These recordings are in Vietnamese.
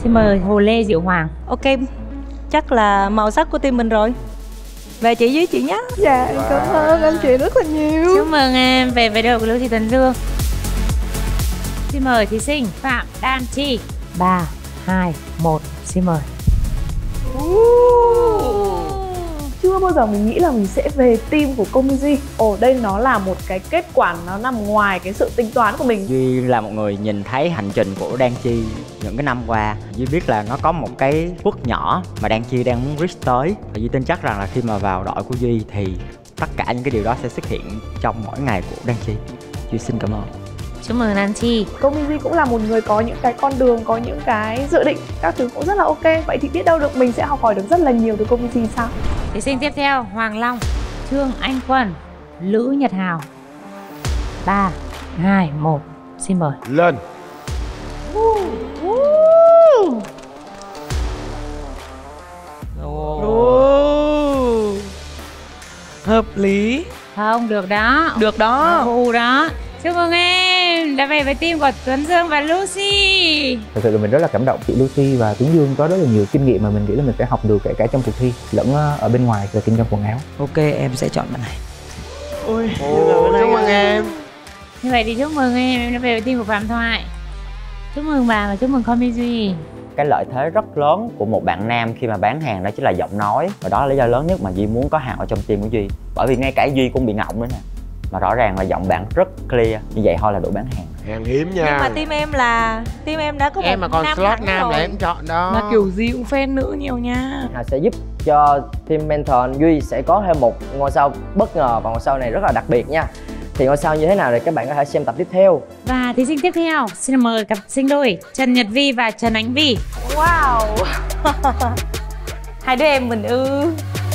Xin mời Hồ Lê Diệu Hoàng. Ok, chắc là màu sắc của team mình rồi. Về chị với chị nhé. Dạ, em cảm ơn anh chị rất là nhiều. Chúc mừng em về với đội của Lucy Tuấn Dương. Xin mời thí sinh Phạm Đan Chi. 3, 2, 1, xin mời. Chưa bao giờ mình nghĩ là mình sẽ về team của Comedy. Đây nó là một cái kết quả nó nằm ngoài cái sự tính toán của mình. Duy là một người nhìn thấy hành trình của Đan Chi những cái năm qua. Duy biết là nó có một cái bước nhỏ mà Đan Chi đang muốn reach tới. Và Duy tin chắc rằng là khi mà vào đội của Duy thì tất cả những cái điều đó sẽ xuất hiện trong mỗi ngày của Đan Chi. Duy xin cảm ơn. Chúc mừng Đan Chi. Comedy cũng là một người có những cái con đường, có những cái dự định, các thứ cũng rất là ok. Vậy thì biết đâu được mình sẽ học hỏi được rất là nhiều từ Comedy sao? Thí sinh tiếp theo Hoàng Long, Trương Anh Quân, Lữ Nhật Hào. 3, 2, 1, xin mời. Lên. Hợp lý. Không, được đó. Được đó. Đó. Chúc mừng em đã về với team của Tuấn Dương và Lucy. Thật sự là mình rất là cảm động. Chị Lucy và Tuấn Dương có rất là nhiều kinh nghiệm mà mình nghĩ là mình sẽ học được kể cả trong cuộc thi lẫn ở bên ngoài về kinh doanh quần áo. Ok, em sẽ chọn bạn này. Ôi, chúc mừng em. Như vậy thì chúc mừng em đã về với team của Phạm Thoại. Chúc mừng bà và chúc mừng Comedy. Cái lợi thế rất lớn của một bạn nam khi mà bán hàng đó chính là giọng nói. Và đó là lý do lớn nhất mà Duy muốn có hàng ở trong team của Duy. Bởi vì ngay cả Duy cũng bị ngọng nữa nè. Mà rõ ràng là giọng bạn rất clear. Như vậy thôi là đủ bán hàng. Hàng hiếm nha. Nhưng mà team em đã có em một mà còn nam slot hẳn nam rồi. là em chọn đó. Mà kiểu gì cũng fan nữ nhiều nha. Sẽ giúp cho team mentor Duy sẽ có thêm một ngôi sao bất ngờ và ngôi sao này rất là đặc biệt nha. Thì ngôi sao như thế nào thì các bạn có thể xem tập tiếp theo. Và thí sinh tiếp theo xin mời cặp sinh đôi Trần Nhật Vi và Trần Ánh Vi. Wow. Hai đứa em mình ư.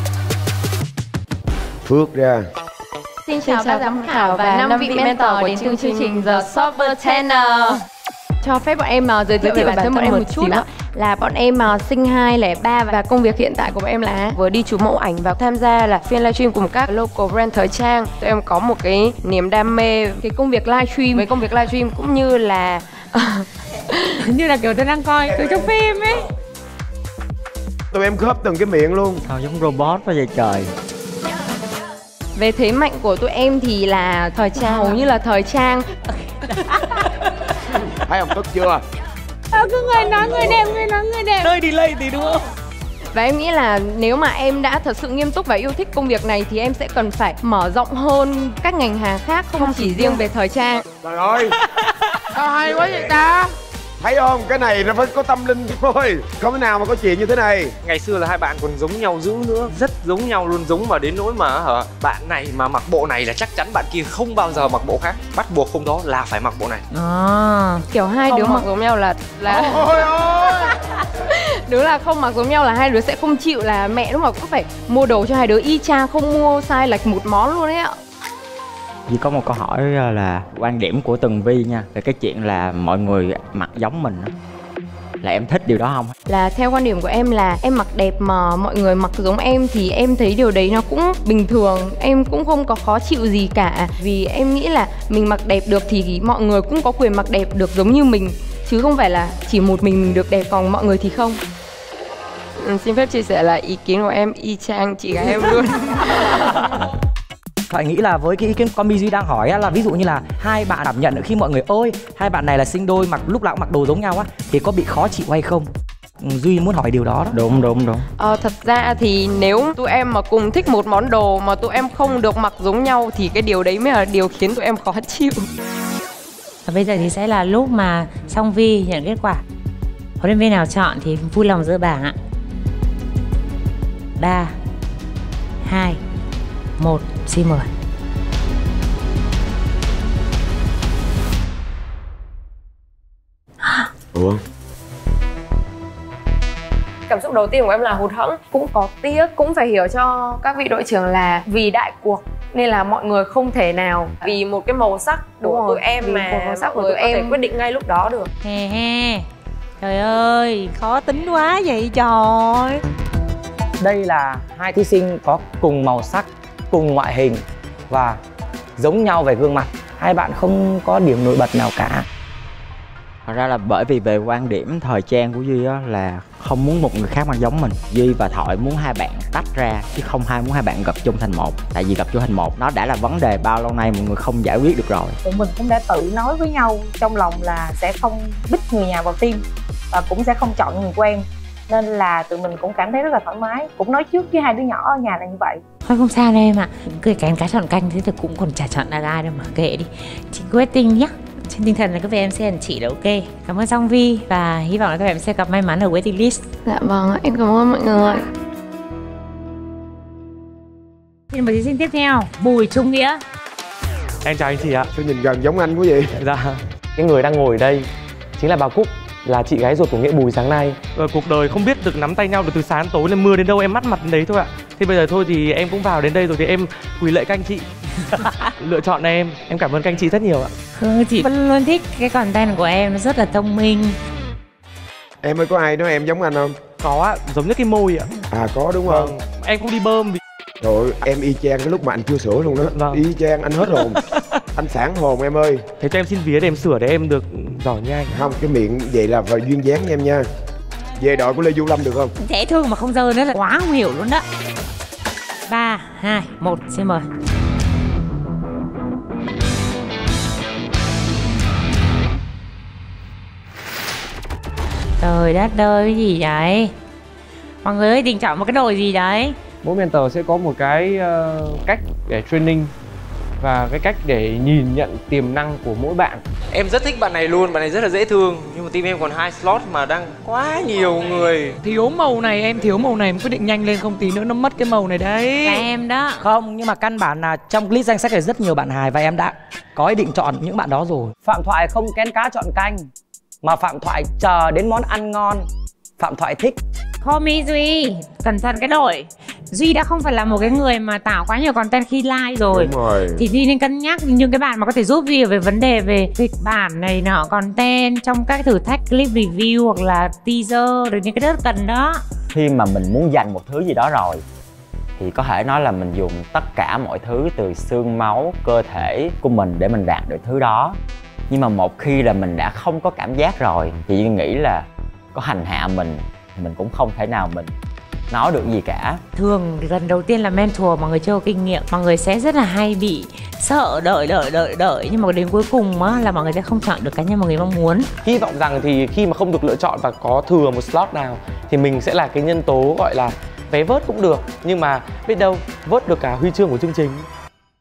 Phước ra. Xin chào ban giám khảo và 5 vị mentor đến từ chương trình The Shopper Channel. Cho phép bọn em giới thiệu về bản thân bọn em một chút ạ. Là bọn em sinh 203 và công việc hiện tại của bọn em là vừa đi chụp mẫu ảnh và tham gia là phiên livestream cùng các local brand thời trang. Tụi em có một cái niềm đam mê cái công việc livestream, với công việc livestream cũng như là như là kiểu tôi đang coi từ trong phim ấy. Tụi em khớp từng cái miệng luôn. Sao giống robot quá vậy trời. về thế mạnh của tụi em thì là thời trang, hầu như là thời trang. Thấy ông tức chưa? Cứ người nói người đẹp, người nói người đẹp. Hơi delay thì đúng không? Và em nghĩ là nếu mà em đã thật sự nghiêm túc và yêu thích công việc này thì em sẽ cần phải mở rộng hơn các ngành hàng khác, không chỉ riêng về thời trang. Trời ơi, sao hay quá vậy ta? thấy không? Cái này nó phải có tâm linh thôi. Không thể nào mà có chuyện như thế này. Ngày xưa là hai bạn còn giống nhau dữ nữa. Rất giống nhau luôn, giống mà đến nỗi mà bạn này mà mặc bộ này là chắc chắn bạn kia không bao giờ mặc bộ khác. Bắt buộc hôm đó là phải mặc bộ này. Kiểu hai đứa mặc giống nhau là Ôi ôi. đúng là không mặc giống nhau là hai đứa sẽ không chịu, là mẹ lúc nào cũng phải mua đồ cho hai đứa y chang, không mua sai lệch một món luôn ấy ạ. Chỉ có một câu hỏi là quan điểm của Tường Vi nha, về cái chuyện là mọi người mặc giống mình đó. Là em thích điều đó không? Là theo quan điểm của em là em mặc đẹp mà mọi người mặc giống em thì em thấy điều đấy nó cũng bình thường, em cũng không có khó chịu gì cả. Vì em nghĩ là mình mặc đẹp được thì mọi người cũng có quyền mặc đẹp được giống như mình, chứ không phải là chỉ một mình được đẹp còn mọi người thì không. Xin phép chia sẻ là ý kiến của em y chang chị gái em luôn. Thoại nghĩ là với cái ý kiến con Duy đang hỏi á, là ví dụ như là hai bạn cảm nhận khi mọi người ơi hai bạn này là sinh đôi mặc lúc nào cũng mặc đồ giống nhau á thì có bị khó chịu hay không? Duy muốn hỏi điều đó đó. Đúng. Thật ra thì nếu tụi em mà cùng thích một món đồ mà tụi em không được mặc giống nhau thì cái điều đấy mới là điều khiến tụi em khó chịu. Và bây giờ thì sẽ là lúc mà Song Vi nhận kết quả. Huấn luyện viên nào chọn thì vui lòng dỡ bảng ạ. 3, 2, 1, xin mời. Ủa? Cảm xúc đầu tiên của em là hụt hẫng, cũng có tiếc, cũng phải hiểu cho các vị đội trưởng là vì đại cuộc nên là mọi người không thể nào vì một cái màu sắc của tụi em mà màu sắc của tụi em có thể quyết định ngay lúc đó được. He. Trời ơi, khó tính quá vậy trời. Đây là hai thí sinh có cùng màu sắc, cùng ngoại hình và giống nhau về gương mặt. Hai bạn không có điểm nổi bật nào cả. Thật ra là bởi vì về quan điểm thời trang của Duy á là không muốn một người khác mà giống mình. Duy và Thoại muốn hai bạn tách ra chứ không muốn hai bạn gặp chung thành một. Tại vì gặp chung thành một nó đã là vấn đề bao lâu nay mọi người không giải quyết được rồi. Tụi mình cũng đã tự nói với nhau trong lòng là sẽ không bích người nhà vào team và cũng sẽ không chọn người quen, nên là tụi mình cũng cảm thấy rất là thoải mái. Cũng nói trước với hai đứa nhỏ ở nhà là như vậy. Thôi không sao đâu em ạ. Cười cánh cá chọn canh thế thì cũng còn chả chọn là ai đâu mà kệ đi. Chị quyết tinh nhá. Trên tinh thần là các em sẽ chị là ok. Cảm ơn Song Vi và hy vọng là các em sẽ gặp may mắn ở waiting list. Dạ vâng, em cảm ơn mọi người. Xin mời thí sinh tiếp theo, Bùi Trung Nghĩa. Em chào anh chị ạ. Sao nhìn gần giống anh quá vậy? Dạ. Cái người đang ngồi ở đây chính là bà Cúc, là chị gái ruột của Nghĩa Bùi sáng nay. Cuộc đời không biết được nắm tay nhau được từ sáng tối, lên mưa đến đâu em mắt mặt đến đấy thôi ạ. Thì bây giờ thôi thì em cũng vào đến đây rồi thì em quỳ lạy các anh chị lựa chọn em cảm ơn các anh chị rất nhiều ạ. Chị vẫn luôn thích cái content của em, nó rất là thông minh. Em ơi, có ai nói em giống anh không? Có ạ, giống như cái môi ạ. À có đúng không? Em cũng đi bơm vì... Rồi em y chang cái lúc mà anh chưa sửa luôn đó. Y chang, anh hết hồn. Anh sảng hồn em ơi. Thế cho em xin vía để em sửa để em được giỏi như anh. Không, cái miệng vậy là phải duyên dáng nha em nha. Về đội của Lê Du Lâm được không? Dễ thương mà không dơ nữa là quá không hiểu luôn đó. 3, 2, 1, xin mời. Trời đất ơi, cái gì đấy? Mọi người ơi, định chọn một cái đội gì đấy? Mỗi mentor sẽ có một cái cách để training và cái cách để nhìn nhận tiềm năng của mỗi bạn. Em rất thích bạn này luôn, bạn này rất là dễ thương. Nhưng mà team em còn 2 slot mà đang quá nhiều người. Thiếu màu này, em thiếu màu này, em quyết định nhanh lên không tí nữa nó mất cái màu này đấy. Là em đó. Không, nhưng mà căn bản là trong list danh sách này rất nhiều bạn hài và em đã có ý định chọn những bạn đó rồi. Phạm Thoại không kén cá chọn canh, mà Phạm Thoại chờ đến món ăn ngon. Phạm Thoại thích. Homie Duy, cẩn thận cái đội. Duy đã không phải là một cái người mà tạo quá nhiều content khi live rồi. Đúng rồi. Thì Duy nên cân nhắc những cái bạn mà có thể giúp Duy về vấn đề về kịch bản này nọ, content trong các thử thách clip review hoặc là teaser, rồi những cái rất cần đó. Khi mà mình muốn dành một thứ gì đó rồi thì có thể nói là mình dùng tất cả mọi thứ từ xương máu, cơ thể của mình để mình đạt được thứ đó. Nhưng mà một khi là mình đã không có cảm giác rồi thì Duy nghĩ là có hành hạ mình cũng không thể nào mình nói được gì cả. Thường lần đầu tiên là mentor mọi người chưa có kinh nghiệm, mọi người sẽ rất là hay bị sợ đợi, nhưng mà đến cuối cùng á là mọi người sẽ không chọn được cá nhân mọi người mong muốn. Hy vọng rằng thì khi mà không được lựa chọn và có thừa một slot nào thì mình sẽ là cái nhân tố gọi là vé vớt cũng được, nhưng mà biết đâu vớt được cả huy chương của chương trình.